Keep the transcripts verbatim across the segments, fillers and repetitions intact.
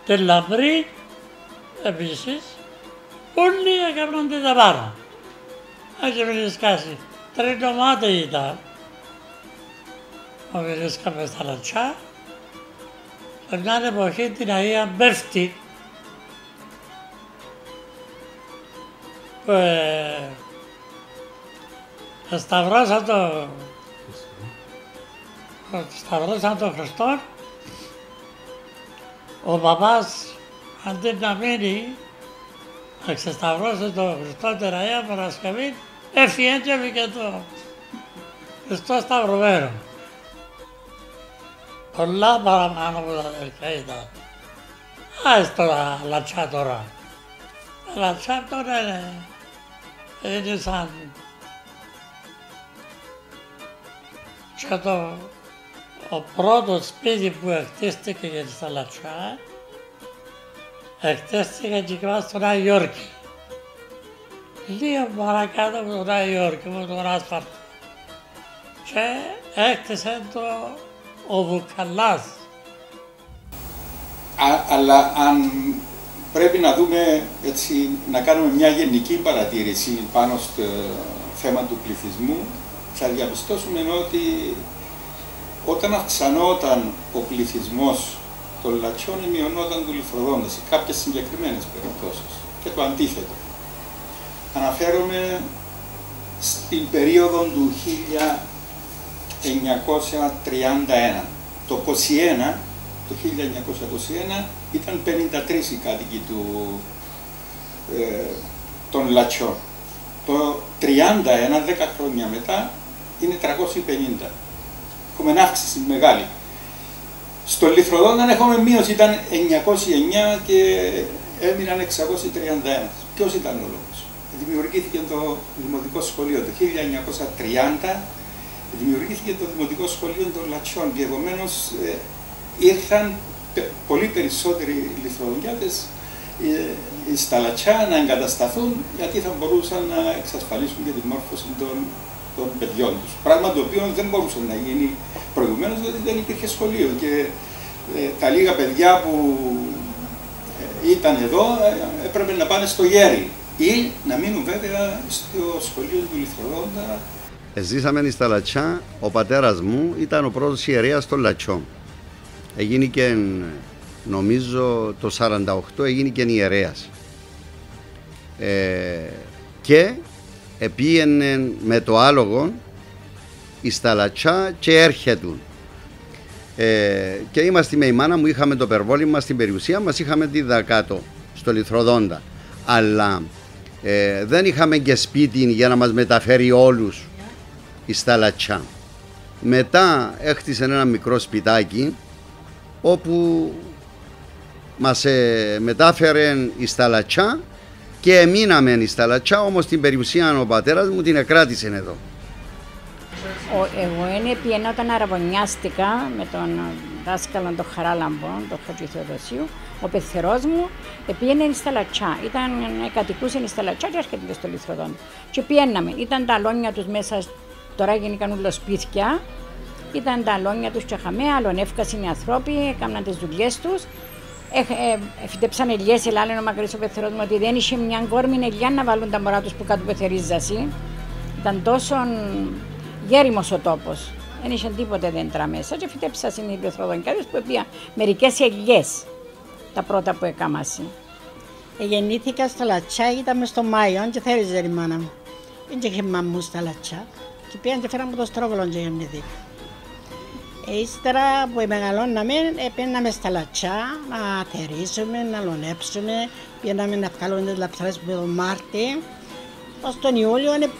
Τη Λαμπρή, επίσης, όλοι έκαναν την ταπάρα. Έτσι βρίσκασαι. Τρίτο μάτι ήταν. Βρίσκαμε στα Λατσά. Σε μια εποχή την Αγία Μπέφτη, που ε, σταυρώσαν το σταυρώσαν τον Χριστό, ο παπάς αντί να μείνει να ξεσταυρώσει τον Χριστό την Αγία Παρασκευή, έφυγε και έφυγε το Χριστό σταυρωμένο. Πολλά παραπάνω από τα αδερφιά ήταν. Άσε τώρα Λατσά τώρα. Τα Λατσά τώρα είναι, είναι σαν και το ο πρώτο σπίτι που εκτίστηκε για τη Λατσά εκτίστηκε και κάτω στον Άγιο Γιώργη. Λίγο παρακάτω από τον Άγιο Γιώργη, με τον άσφαλτο. Και έκτισε το ο Βουκαλάς. Α, αλλά αν πρέπει να δούμε έτσι, να κάνουμε μια γενική παρατήρηση πάνω στο θέμα του πληθυσμού, θα διαπιστώσουμε ότι όταν αυξανόταν ο πληθυσμός των Λατσιών, μειωνόταν του Λιθροδόντα σε κάποιες συγκεκριμένες περιπτώσεις και το αντίθετο. Αναφέρομαι στην περίοδο του χίλια εννιακόσια τριάντα ένα. Το είκοσι ένα, το χίλια εννιακόσια είκοσι ένα ήταν πενήντα τρεις οι κάτοικοι του, ε, των Λατσιών. Το τριάντα ένα, δέκα χρόνια μετά, είναι τριακόσιοι πενήντα. Έχουμε αύξηση μεγάλη. Στο Λιθροδόντα έχουμε μείωση, ήταν εννιακόσια εννιά και έμειναν εξακόσια τριάντα ένα. Ποιος ήταν ο λόγος? Δημιουργήθηκε το Δημοτικό Σχολείο το χίλια εννιακόσια τριάντα. Δημιουργήθηκε το Δημοτικό Σχολείο των Λατσιών και επομένως ε, ήρθαν πολύ περισσότεροι Λιθροδοντιάτες ε, στα Λατσιά να εγκατασταθούν, γιατί θα μπορούσαν να εξασφαλίσουν και τη μόρφωση των, των παιδιών τους. Πράγμα το οποίο δεν μπορούσε να γίνει προηγουμένως, γιατί δεν υπήρχε σχολείο και ε, τα λίγα παιδιά που ε, ήταν εδώ ε, έπρεπε να πάνε στο Γέρι ή να μείνουν βέβαια στο σχολείο του Λιθροδόντα. Ζήσαμε στα Λατσιά, ο πατέρας μου ήταν ο πρώτος ιερέας των Λατσιών. Έγινηκε, νομίζω το σαράντα οκτώ έγινηκε ιερέας. Ε, και επήγαινε με το άλογο στα Λατσιά και έρχεται. Ε, και είμαστε με η μάνα μου, είχαμε το περβόλι μας, στην περιουσία μας, είχαμε τη δακάτω στο Λιθροδόντα. Αλλά ε, δεν είχαμε και σπίτι για να μας μεταφέρει όλους στα Λατσιά. Μετά έχτισε ένα μικρό σπιτάκι όπου μας ε, μετάφερε στα Λατσιά και εμείναμε στα Λατσιά, όμως την περιουσία ο πατέρας μου την εκράτησε εδώ. Ο, εγώ είναι πιένα όταν αραβωνιάστηκα με τον δάσκαλο τον Χαράλαμπο, τον Χατζη Θεοδοσίου, ο πεθερός μου πήγαινε στα Λατσιά. Ήταν, κατοικούσε στα Λατσιά και έρχεται στο Λιθροδόντα. Και πιέναμε, ήταν τα αλόνια τους μέσα. Τώρα γίνηκαν όλα σπίτια, ήταν τα αλόνια τους και είχαμε, άλλον εύκασαν οι άνθρωποι, έκαναν τις δουλειές τους. Εφητέψαν ελιές, ελάλεν ο μακρύς ο πεθερός μου ότι δεν είχε μια κόρμη ελιά να βάλουν τα μωρά τους που κάτω πεθερίζασαι. Ήταν τόσο γέριμος ο τόπος, δεν είχε τίποτε δέντρα μέσα και εφητέψαν οι πεθροδονκάδες που έπιαν μερικές ελιές, τα πρώτα που έκαμασαι. Γεννήθηκα στο Λατσιά, ήταν μες στο Μάιο και θέριζε η μάνα μου. Δεν είχε μαμμού στα Λατσιά. Και πήγαν και φέραμε το στρόβολο και γεννηθήκα. Ύστερα που μεγαλώναμε, πήγαμε στα Λατσιά να θερήσουμε, να λονέψουμε. Πήγαμε να βγάλουμε τις λαψάρες που τον Μάρτι. Ως τον Ιούλιο ε,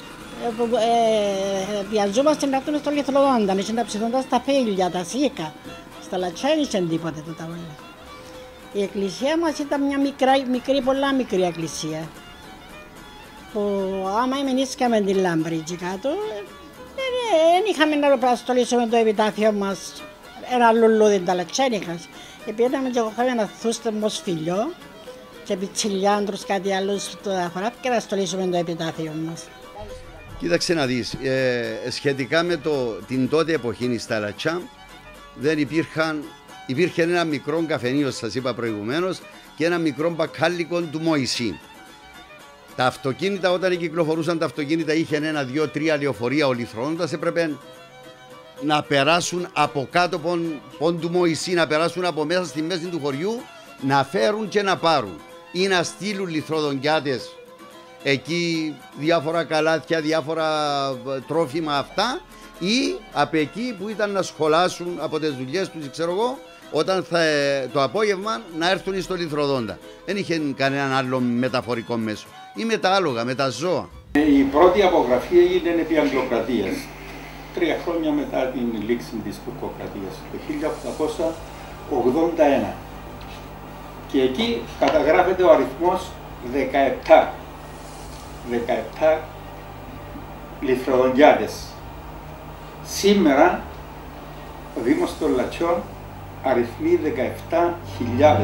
ε, βιαζόμαστε να έρθουμε στο Λιθροδόντα, να ψηθούντα στα φύλλια, τα σίκα. Στα Λατσιά δεν είχε τίποτε τούτα όλα. Η εκκλησία μας ήταν μια μικρά, μικρή, πολλά μικρή εκκλησία. Που άμα εμενίσκαμε την Λάμπρη και κάτω, δεν είχαμε να προαστολίσουμε το επιτάφιο μας. Ένα λουλούδι τα Λατσιά είχα. Επήγαμε και εγώ είχαμε ένα θούστεμος φιλιό και πιτσιλιάντρους κάτι άλλο στο δαχωρά και να στολίσουμε το επιτάφιο μας. Κοίταξε να δεις, ε, σχετικά με το, την τότε εποχή στα Λατσιά δεν υπήρχαν υπήρχε ένα μικρό καφενείο, σας είπα προηγουμένως, και ένα μικρό μπακάλικο του Μωυσή. Τα αυτοκίνητα, όταν κυκλοφορούσαν τα αυτοκίνητα, είχε ένα, δύο, τρία λεωφορεία. Ο λιθροδόντας έπρεπε να περάσουν από κάτω πον του Μωυσή, να περάσουν από μέσα στη μέση του χωριού, να φέρουν και να πάρουν ή να στείλουν λιθροδοντιάτες εκεί, διάφορα καλάθια, διάφορα τρόφιμα αυτά, ή από εκεί που ήταν να σχολάσουν από τις δουλειές τους, ξέρω εγώ, όταν θα, το απόγευμα να έρθουν στο λιθροδόντα. Δεν είχε κανέναν άλλο μεταφορικό μέσο. Ή με τα άλογα, με τα ζώα. Η πρώτη απογραφή έγινε επί Αγγλοκρατίας, τρία χρόνια μετά την λήξη της Τουρκοκρατίας, το χίλια οκτακόσια ογδόντα ένα. Και εκεί καταγράφεται ο αριθμός δεκαεπτά. δεκαεπτά λιθροδοντιάτες. Σήμερα ο Δήμος των Λατσιών αριθμεί δεκαεπτά χιλιάδες.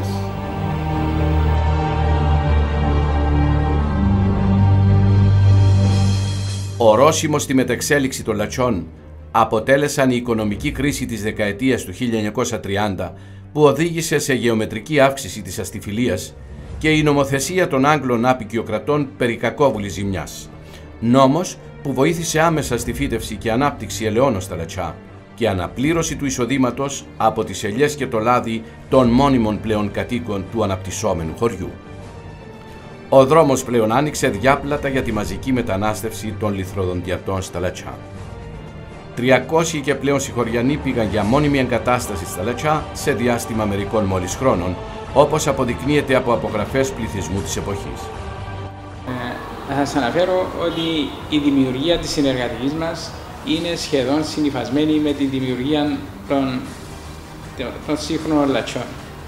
Ορόσημο στη μετεξέλιξη των Λατσιών αποτέλεσαν η οικονομική κρίση της δεκαετίας του χίλια εννιακόσια τριάντα, που οδήγησε σε γεωμετρική αύξηση της αστιφιλίας, και η νομοθεσία των Άγγλων αποικιοκρατών περί κακόβουλης ζημιάς. Νόμος που βοήθησε άμεσα στη φύτευση και ανάπτυξη ελαιώνων στα Λατσιά και αναπλήρωση του εισοδήματος από τις ελιές και το λάδι των μόνιμων πλέον κατοίκων του αναπτυσσόμενου χωριού. Ο δρόμος πλέον άνοιξε διάπλατα για τη μαζική μετανάστευση των λιθροδοντιατών στα Λατσιά. τριακόσιοι και πλέον συγχωριανοί πήγαν για μόνιμη εγκατάσταση στα Λατσιά σε διάστημα μερικών μόλις χρόνων, όπως αποδεικνύεται από απογραφές πληθυσμού της εποχής. Ε, θα σας αναφέρω ότι η δημιουργία της συνεργατικής μας είναι σχεδόν συνυφασμένη με τη δημιουργία των, των σύγχρονων Λατσιών.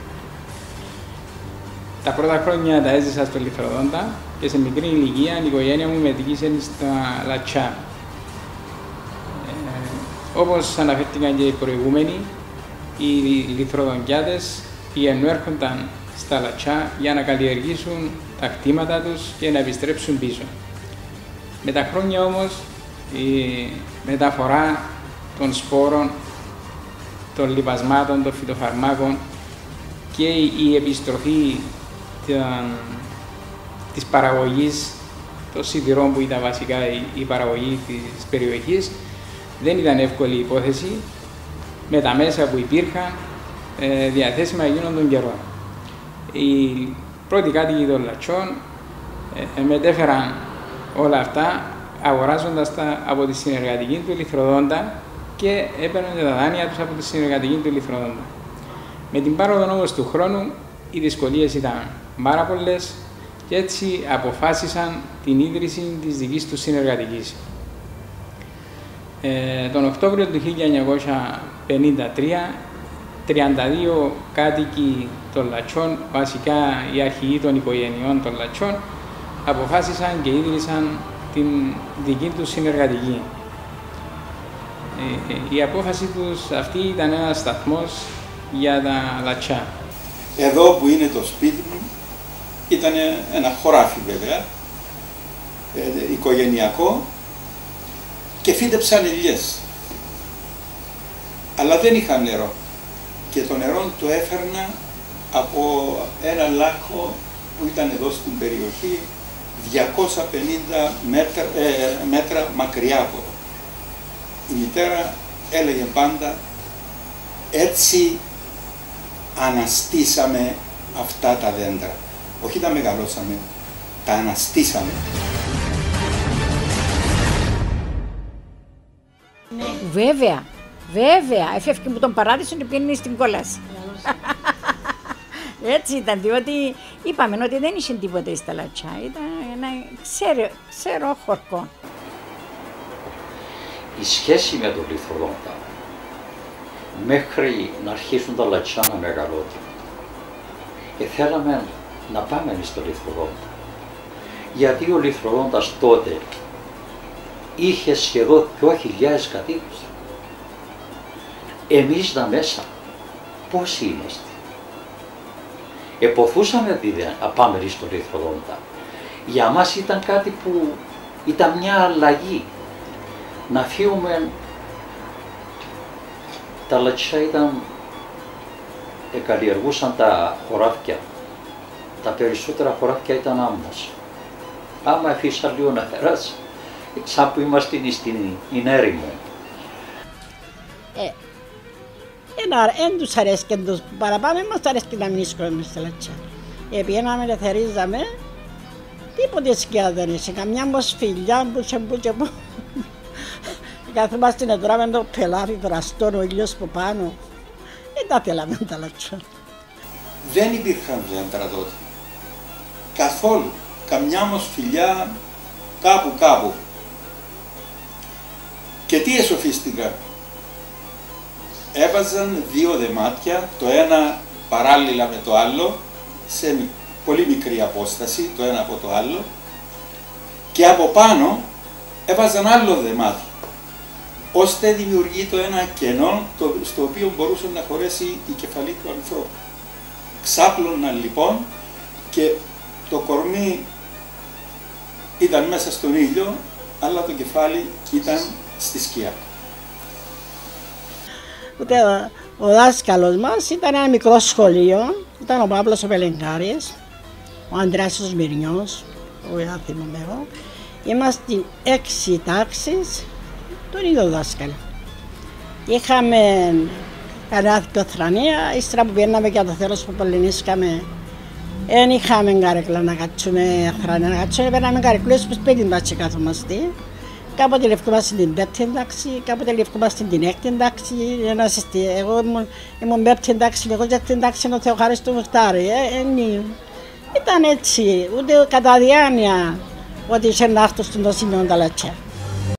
Τα πρώτα χρόνια τα έζησα στο Λιθροδόντα και σε μικρή ηλικία η οικογένεια μου μετήκησε στα Λατσιά. Ε, όπως αναφέρθηκαν και οι προηγούμενοι, οι λιθροδοντιάτες πηγαίνουν έρχονταν στα Λατσιά για να καλλιεργήσουν τα κτήματα τους και να επιστρέψουν πίσω. Με τα χρόνια όμως η μεταφορά των σπόρων, των λιπασμάτων, των φυτοφαρμάκων και η επιστροφή της παραγωγής των σιδηρών, που ήταν βασικά η παραγωγή της περιοχής, δεν ήταν εύκολη υπόθεση με τα μέσα που υπήρχαν διαθέσιμα εκείνων των καιρών. Οι πρώτοι κάτοικοι των Λατσιών μετέφεραν όλα αυτά αγοράζοντας τα από τη συνεργατική του Λιθροδόντα και έπαιρναν τα δάνεια τους από τη συνεργατική του Λιθροδόντα. Με την πάροδο όμως του χρόνου οι δυσκολίες ήταν πάρα πολλές και έτσι αποφάσισαν την ίδρυση της δικής τους συνεργατικής. Ε, τον Οκτώβριο του χίλια εννιακόσια πενήντα τρία, τριάντα δύο κάτοικοι των Λατσιών, βασικά οι αρχηγοί των οικογενειών των Λατσιών, αποφάσισαν και ίδρυσαν την δική τους συνεργατική. Ε, η απόφαση τους αυτή ήταν ένας σταθμός για τα Λατσιά. Εδώ που είναι το σπίτι μου ήταν ένα χωράφι βέβαια, ε, οικογενειακό, και φύτεψαν ελιές. Αλλά δεν είχαν νερό και το νερό το έφερνα από ένα λάκκο που ήταν εδώ στην περιοχή διακόσια πενήντα μέτρα, ε, μέτρα μακριά από εδώ. Η μητέρα έλεγε πάντα, έτσι αναστήσαμε αυτά τα δέντρα. Όχι τα μεγαλώσαμε, τα αναστήσαμε. Βέβαια, βέβαια, έφευκε μου τον παράδεισο και πήγαινε στην κόλαση. Έτσι ήταν, διότι είπαμε ότι δεν είχε τίποτα στα Λατσιά, ήταν ένα ξερό, ξερό χορκό. Η σχέση με τον Λιθροδόντα μέχρι να αρχίσουν τα Λατσιά να μεγαλώνουν, και θέλαμε να πάμε στο Λιθροδόντα, γιατί ο Λιθροδόντας τότε είχε σχεδόν δύο χιλιάδες κατοίκους. Εμείς τα μέσα πόσοι είμαστε. Εποθούσαμε να πάμε στο Λιθροδόντα. Για μας ήταν κάτι που ήταν μια αλλαγή. Να φύγουμε, τα Λατσιά ήταν εκαλλιεργούσαν τα χωράφια. Τα περισσότερα χωράφια ήταν άμμος. Άμα αφήσα λίγο να περάσει, σαν που είμαστε στην έρημο. Ε, εν τους αρέσκει τους παραπάνω, μας αρέσκει να μην σκορούμε στη Λατσά. Επιέναμε, ελευθερίζαμε, τίποτε σκιά δεν είσαι, καμιά μοσφιλιά που και που και που. Καθόμαστε να τρώμε το πελάρι βραστό, ο ήλιος που πάνω. Δεν τα θέλαμε τα Λατσά. Δεν υπήρχαν δέντρα τότε. Καθόλου. Καμιά μοσφιλιά κάπου κάπου. Και τι εσοφίστηκα. Έβαζαν δύο δεμάτια, το ένα παράλληλα με το άλλο, σε πολύ μικρή απόσταση, το ένα από το άλλο, και από πάνω έβαζαν άλλο δεμάτι, ώστε δημιουργεί το ένα κενό το, στο οποίο μπορούσε να χωρέσει η κεφαλή του ανθρώπου. Ξάπλωναν λοιπόν και το κορμί ήταν μέσα στον ήλιο, αλλά το κεφάλι ήταν στη σκιά. Ούτε ο δάσκαλος μας ήταν ένα μικρό σχολείο, ήταν ο Παύλος ο Πελεγκάρης, ο Ανδρέας ο Σμυρνιός, ο θυμάμαι εγώ. Είμαστε έξι τάξεις, τον ίδιο δάσκαλο. Είχαμε κανένα δυο θρανία, ύστερα που πήγαμε για το θέρος που πολυνίσκαμε, δεν είχαμε καρέκλα να κάτσουμε θρανία, να κάτσουμε, παίρναμε καρέκλες που σπίτι μας και κάθομαστε. Κάποτε λευκόμαστε στην πέμπτη εντάξει, κάποτε λευκόμαστε στην έκτη εντάξει. Εγώ ήμουν πέμπτη εντάξει, εγώ και την εντάξει είναι ο Θεοχάρης του Μουχτάρη. Ήταν έτσι, ούτε κατά διάνοια ότι είχε να έρθω στον σημείο τα Λατσά.